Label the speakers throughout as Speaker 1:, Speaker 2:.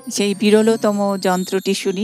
Speaker 1: সেই বিরলতম যন্ত্রটি শুনি।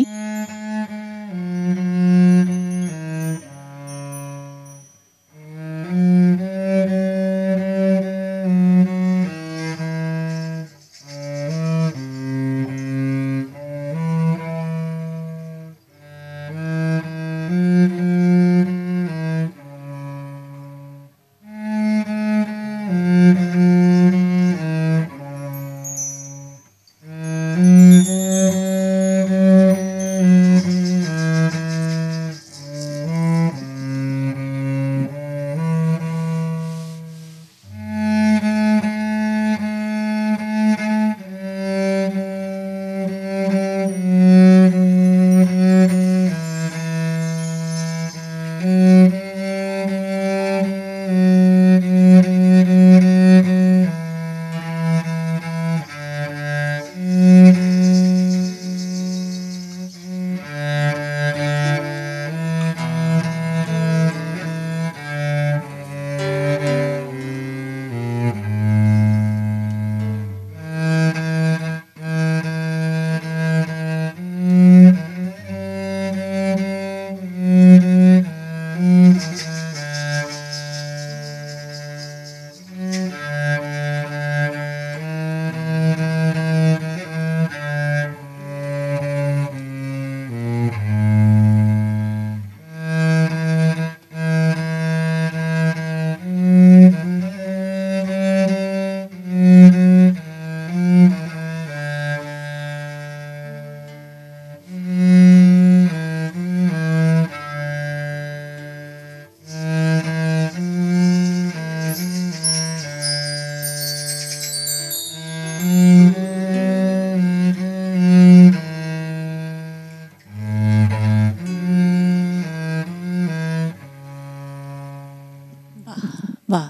Speaker 1: বাহ,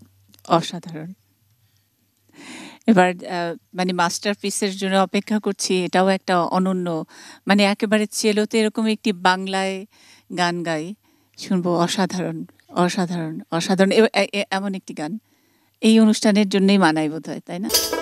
Speaker 1: অসাধারণ। এবার মানে মাস্টারপিসের জন্য অপেক্ষা করছি। এটাও একটা অনন্য, মানে একেবারে চেলোতে এরকম একটি বাংলায় গান গাই, শুনবো। অসাধারণ, অসাধারণ, অসাধারণ। এমন একটি গান এই অনুষ্ঠানের জন্যই মানায় বোধহয়, তাই না?